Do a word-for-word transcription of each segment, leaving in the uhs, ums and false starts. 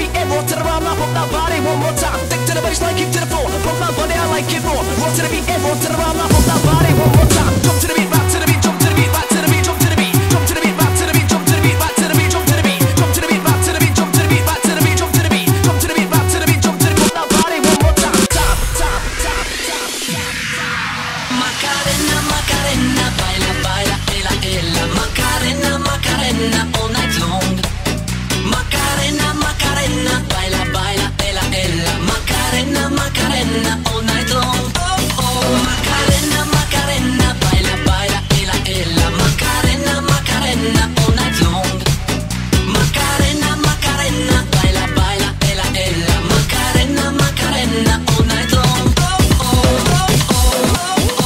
beat and roll to the rhyme. Now pump that body one more time. Stick to the baseline, keep to the floor. Pump that body, I like it more. Roll to the beat and roll to the rhyme. Now pump that body one more time. Jump to the beat, back to the beat, jump to the beat, back to the beat, jump to the beat, jump to the beat, back to the beat, jump to the beat, back to the beat, jump to the beat, jump to the beat, back to the beat, jump to the beat, back to the beat, jump to the beat, jump to the beat, back to the beat, jump to the beat. Pump that body one more time. Time, time, time, time, time. Macarena, Macarena, baila, baila, ela, ela. Macarena, Macarena, all night long. Macarena, Macarena, baila, baila, ela, ela. Macarena, Macarena, all night long. Oh, oh. Macarena, Macarena, baila, baila, ela, ela. Macarena, Macarena, all night long. Macarena, Macarena, baila, baila, ela, ela. Macarena, Macarena, all night long. Oh, oh, oh,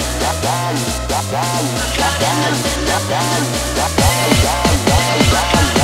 Macarena,